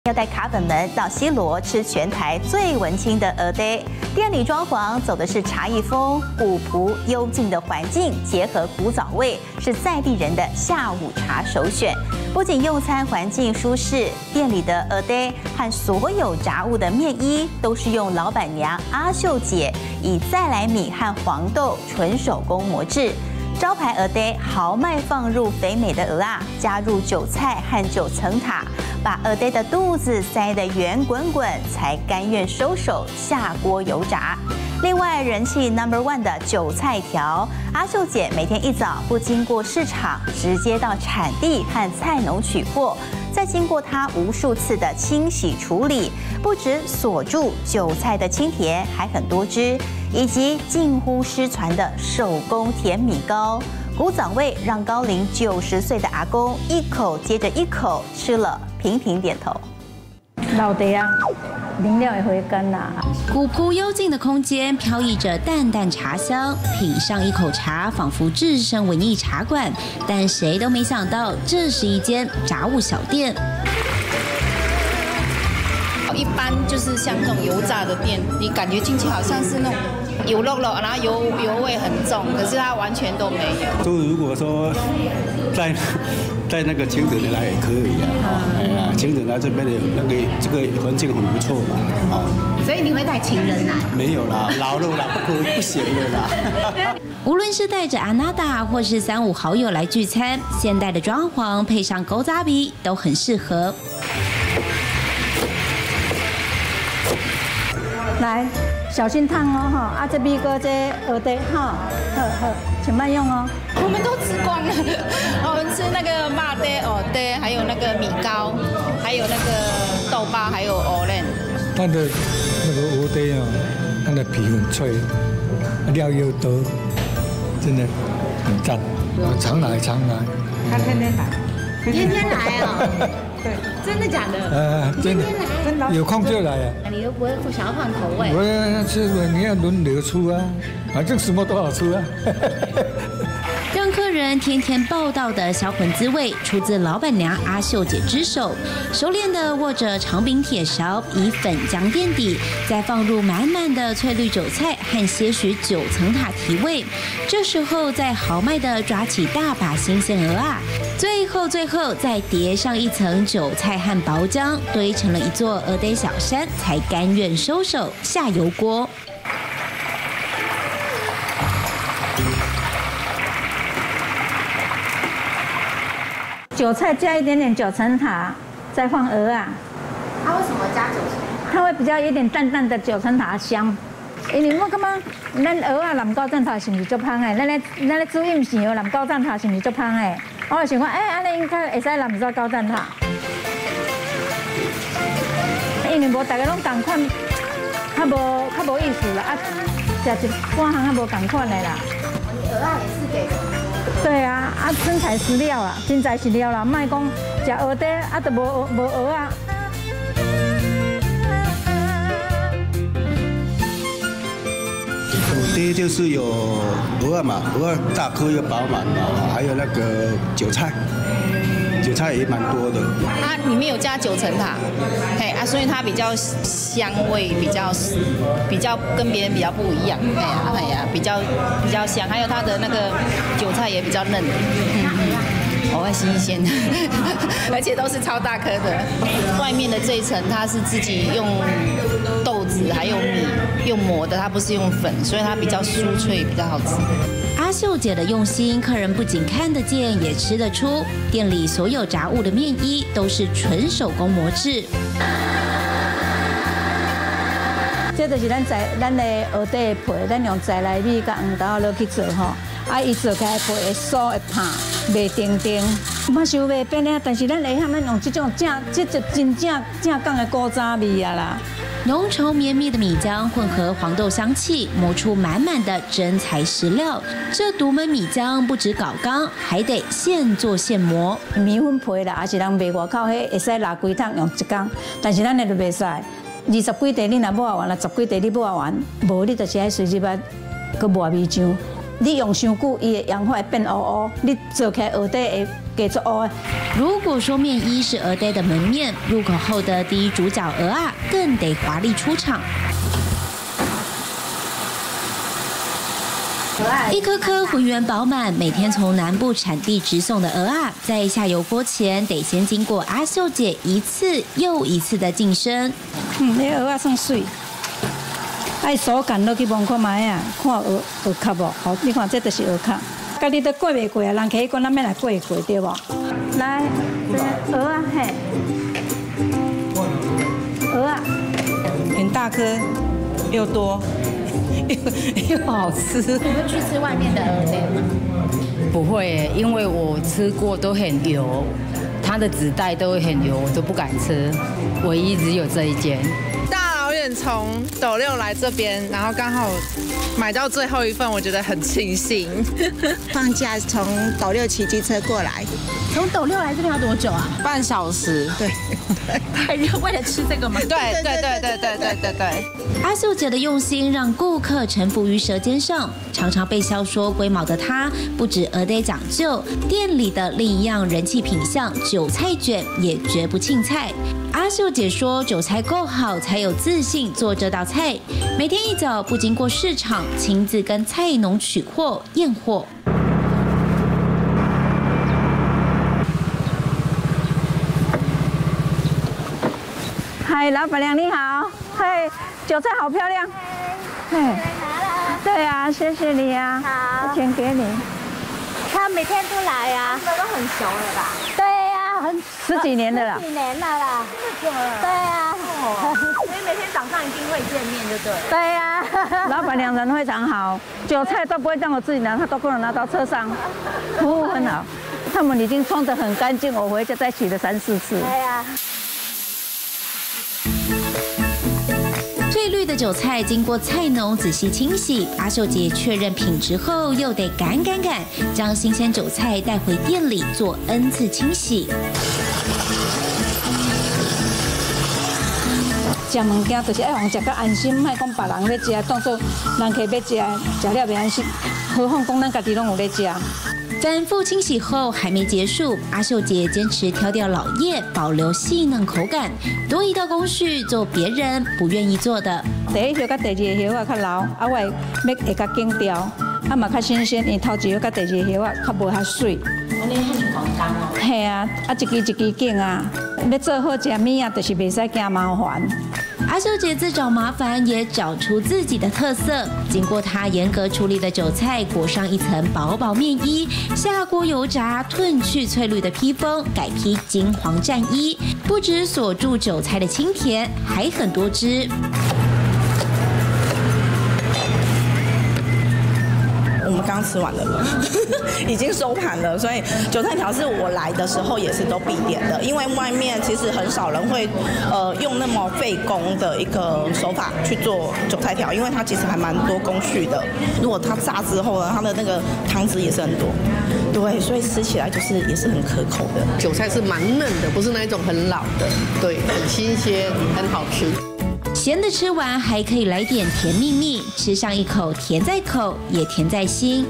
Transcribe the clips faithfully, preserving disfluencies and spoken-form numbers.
要带卡粉们到西螺吃全台最文青的蚵嗲。店里装潢走的是茶艺风，古朴幽静的环境结合古早味，是在地人的下午茶首选。不仅用餐环境舒适，店里的蚵嗲和所有炸物的面衣都是用老板娘阿秀姐以再来米和黄豆纯手工磨制。 招牌蚵嗲豪迈放入肥美的蚵啊，加入韭菜和九层塔，把蚵嗲的肚子塞得圆滚滚，才甘愿收手下锅油炸。另外，人气 number one 的韭菜条，阿秀姐每天一早不经过市场，直接到产地和菜农取货，再经过她无数次的清洗处理，不止锁住韭菜的清甜，还很多汁。 以及近乎失传的手工甜米糕，古早味让高龄九十岁的阿公一口接着一口吃了，频频点头。 老地啊，灵料也回甘啦。 古朴幽静的空间飘溢着淡淡茶香，品上一口茶，仿佛置身文艺茶馆。但谁都没想到，这是一间炸物小店。 一般就是像这种油炸的店，你感觉进去好像是那种油肉肉，然后油油味很重，可是它完全都没有。 就如果说在在那个清水来也可以啊，哎呀，清水来这边的那个这个环境很不错嘛，啊。 所以你会带情人来？ 没有啦，老了啦，不可不行了啦。 无论是带着阿娜达或是三五好友来聚餐，现代的装潢配上狗杂比都很适合。 来，小心烫哦哈！啊，这边个这蚵嗲哈，好好，请慢用哦。 我们都吃光了，我们吃那个麻嗲、蚵嗲，还有那个米糕，还有那个豆包，还有藕莲。 它的那个蚵嗲啊，它的皮很脆，料又多，真的很赞。常来常来。 他天天来， 天天来啊！对，真的假的？呃， 真的，真的，有空就来啊。 你又不会想要换口味？ 我是你要轮流出啊，反正什么都好吃啊。 让客人天天报道的销魂滋味，出自老板娘阿秀姐之手，熟练的握着长柄铁勺，以粉浆垫底，再放入满满的翠绿韭菜和些许九层塔提味。这时候再豪迈的抓起大把新鲜蚵啊，最后最后再叠上一层韭菜和薄浆，堆成了一座蚵嗲小山，才甘愿收手下油锅。 韭菜加一点点九层塔，再放蚵啊。 它为什么加九层？ 它会比较有一点淡淡的九层塔香。因为我感觉咱蚵啊南高正塔是不是足香的？咱咧咱咧煮饮时哦，南高正塔是不是足香的？我就想讲，哎，安尼应该会使南做高正塔。因为无大家拢同款，较无较无意思啦，啊，食一半项啊无同款的啦。 蚵啊也是给的。 对啊，啊真材实料啊，真材实料啦，莫讲食蚵嗲啊，都无无蚵啊。 蚵嗲就是有蚵啊嘛，蚵啊大颗又饱满嘛，还有那个韭菜，韭菜也蛮多的。 它里面有加九层塔，嘿啊，所以它比较香味比较比较跟别人比较不一样，哎呀哎呀，比较比较香，还有它的那个韭菜也比较嫩，嗯嗯，哦，新鲜的，而且都是超大颗的。外面的这一层它是自己用豆子还有米用磨的，它不是用粉，所以它比较酥脆，比较好吃。 阿秀姐的用心，客人不仅看得见，也吃得出。店里所有炸物的面衣都是纯手工磨制。 这就是咱在咱的蚵嗲的皮，咱用在来米甲黄豆落去做吼，啊，伊做起来皮会酥会胖，袂定定，嘛想袂变咧。但是咱下汉咱用这种正，这就真正正港的古早味啊啦。 浓稠绵密的米浆混合黄豆香气，磨出满满的真材实料。这独门米浆不止搞缸，还得现做现磨。 米粉皮啦，也是人卖外口迄会使拿几趟用一工，但是咱的就袂使。二十几地你若抹完啦，十几地你抹完，无你就是爱随时把佮磨米浆。你用伤久，伊的氧化会变乌乌，你做起来蚵嗲会给做哦。 如果说面衣是蚵嗲的门面，入口后的第一主角蚵啊更得华丽出场。一颗颗浑圆饱满，每天从南部产地直送的蚵啊，在下油锅前得先经过阿秀姐一次又一次的晋升。 嗯，那蚵啊算水，爱手擀落去摸看卖啊，看蚵蚵壳无？好，你看这就是蚵壳。家己都过袂过啊，人客讲咱要来过过对无？来，这蚵啊嘿，蚵啊， 很大颗，又多。又又好吃。 你会去吃外面的蚵嗲吗？ 不会耶，因为我吃过都很油，它的纸袋都会很油，我都不敢吃。唯一只有这一间。 大老远从斗六来这边，然后刚好买到最后一份，我觉得很庆幸。 放假从斗六骑机车过来， 从斗六来这边要多久啊？ 半小时。 对， 太热，为了吃这个吗？ 对对对对对对对对。 阿秀姐的用心让顾客臣服于舌尖上，常常被笑说龟毛的她，不止蚵嗲讲究，店里的另一样人气品项韭菜卷也绝不轻菜。阿秀姐说，韭菜够好才有自信做这道菜。每天一早不经过市场，亲自跟菜农取货验货。 嗨，老板娘你好，嗨，韭菜好漂亮，哎，对啊，谢谢你啊，好，钱给你。 他每天都来呀，他们都很熟了吧？对呀，很十几年的了， 十几年了啦，对呀，所以每天早上一定会见面，就对。对呀， 老板娘人非常好，韭菜都不会让我自己拿，她都给我拿到车上，服务很好。他们已经冲得很干净，我回家再洗了三四次。 对呀。 翠绿的韭菜经过菜农仔细清洗，阿秀姐确认品质后，又得赶赶赶，将新鲜韭菜带回店里做 N 次清洗。 食物件就是爱互食较安心，莫讲别人要食，当作人客要食，食了袂安心。何况讲咱家己拢有咧食。 反复清洗后还没结束，阿秀姐坚持挑掉老叶，保留细嫩口感，多一道工序做别人不愿意做的。 第一叶甲第二叶啊较老，啊我要会较紧掉，啊嘛较新鲜，因头一叶甲第二叶啊较无较水。 我那很黄干哦。 系啊，啊一支一支紧啊，要做好食面啊，就是袂使惊麻烦。 阿秀姐自找麻烦，也找出自己的特色。经过她严格处理的韭菜，裹上一层薄薄面衣，下锅油炸，褪去翠绿的披风，改披金黄战衣。不止锁住韭菜的清甜，还很多汁。 我们刚吃完了，已经收盘了，所以韭菜条是我来的时候也是都必点的，因为外面其实很少人会呃用那么费工的一个手法去做韭菜条，因为它其实还蛮多工序的。如果它炸之后呢，它的那个汤汁也是很多，对，所以吃起来就是也是很可口的。 韭菜是蛮嫩的，不是那一种很老的，对，很新鲜，很好吃。 咸的吃完还可以来点甜蜜蜜，吃上一口甜在口也甜在心。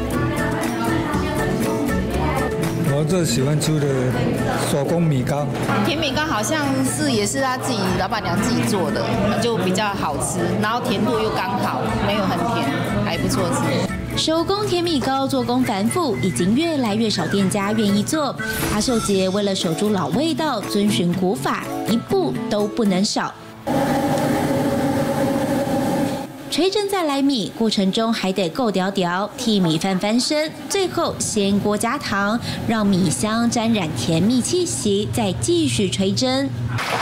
我最喜欢吃的手工米糕， 甜米糕好像是也是他自己老板娘自己做的，就比较好吃，然后甜度又刚好，没有很甜，还不错吃。 手工甜米糕做工繁复，已经越来越少店家愿意做。阿秀姐为了守住老味道，遵循古法，一步都不能少。垂蒸再来米，过程中还得够屌屌，替米饭翻身，最后掀锅加糖，让米香沾染甜蜜气息，再继续垂蒸。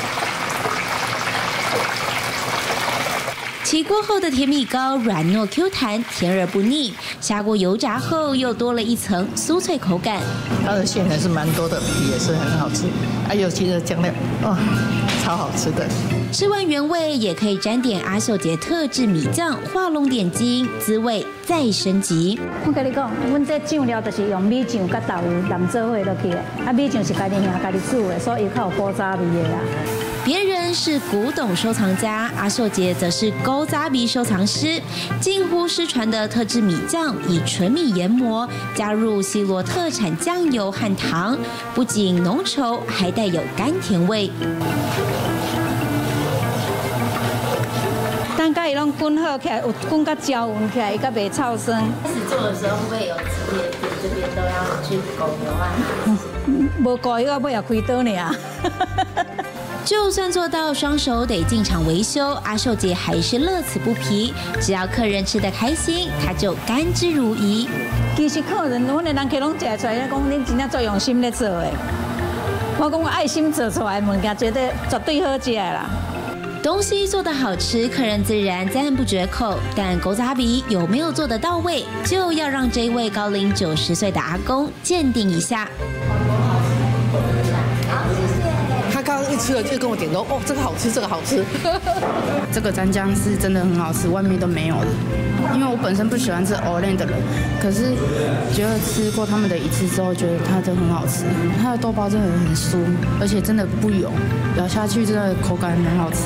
起锅后的甜米糕软糯 Q 弹，甜而不腻。下锅油炸后，又多了一层酥脆口感。 它的馅还是蛮多的，皮也是很好吃，啊，尤其是酱料，哦，超好吃的。 吃完原味，也可以沾点阿秀姐特制米酱，画龙点睛，滋味再升级。 我跟你讲，阮这酱料就是用米酱甲豆油淋做伙落去的，啊米酱是家己兄家己煮的，所以较有古早味的啦。 别人是古董收藏家，阿秀姐则是古早米收藏师。近乎失传的特制米酱，以纯米研磨，加入西螺特产酱油和糖，不仅浓稠，还带有甘甜味。 等甲伊拢滚好起来，有滚甲焦匀起来，伊甲袂臭酸。 开始做的时候会不会有职业病？这边都要去狗油啊？ 无狗油啊，尾也开刀呢。 就算做到双手得进场维修，阿秀姐还是乐此不疲。只要客人吃得开心，她就甘之如饴。 其实客人，阮的人客拢食出来，讲恁真正做用心咧做的。我讲我爱心做出来的物件，绝对绝对好食啦。 东西做得好吃，客人自然赞不绝口。但狗杂比有没有做得到位，就要让这位高龄九十岁的阿公鉴定一下。 他刚刚一吃了就跟我点头，哦，这个好吃，这个好吃。 这个蘸酱是真的很好吃，外面都没有的。因为我本身不喜欢吃 Olen 的人，可是觉得吃过他们的一次之后，觉得它真的很好吃。它的豆包真的很酥，而且真的不油，咬下去真的口感很好吃。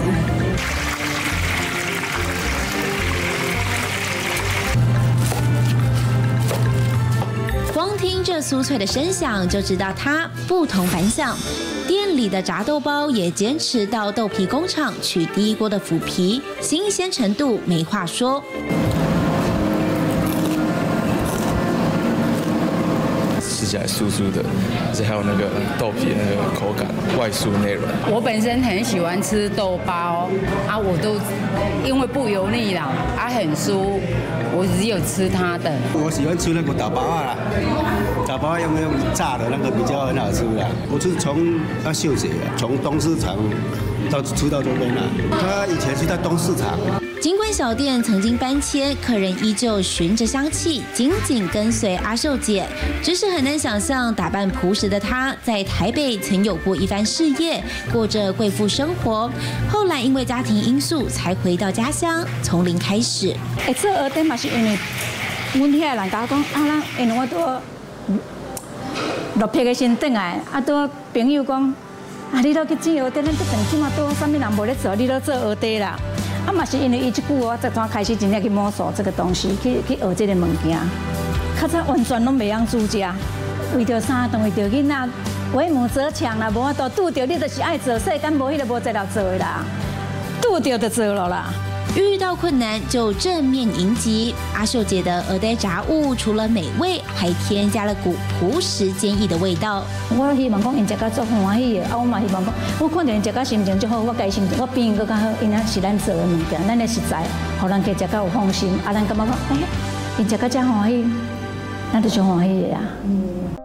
光听这酥脆的声响，就知道它不同凡响。店里的炸豆包也坚持到豆皮工厂取第一锅的腐皮，新鲜程度没话说。 吃起来酥酥的，而且还有那个豆皮那个口感外酥内软。 我本身很喜欢吃豆包啊，我都因为不油腻啦，啊很酥，我只有吃它的。 我喜欢吃那个打包啊啦，打包用用炸的那个比较很好吃啦。我是从阿秀姐从东市场到出到这边啦，她以前是在东市场。 尽管小店曾经搬迁，客人依旧循着香气紧紧跟随阿秀姐，只是很难想象打扮朴实的她在台北曾有过一番事业，过着贵妇生活。后来因为家庭因素才回到家乡，从零开始。 会做蚵仔嘛是因为阮遐人甲我讲，啊，咱因为我都落魄的先转来，啊，都朋友讲，啊，你都去煮蚵仔，咱这顿起码都啥物人无咧做，你都做蚵仔啦。啊嘛是因为伊即句，我才怎开始真正去摸索这个东西，去去学这个物件。较早完全拢袂晓煮食，为着啥？当为着囡仔为母则强啦，无法度拄着你就是爱做，世间无迄个无在了做的啦，拄着就做了啦。 遇到困难就正面迎击。阿秀姐的蚵仔炸物除了美味，还添加了股朴实坚毅的味道。 我希望讲因食甲足欢喜的，啊，我嘛希望讲，我看到因食甲心情足好，我家心情我比因搁较好，因仔是咱做的物件，咱的实在，互人家食甲有放心，啊，咱感觉讲，哎，因食甲遮欢喜，咱就足欢喜的啊。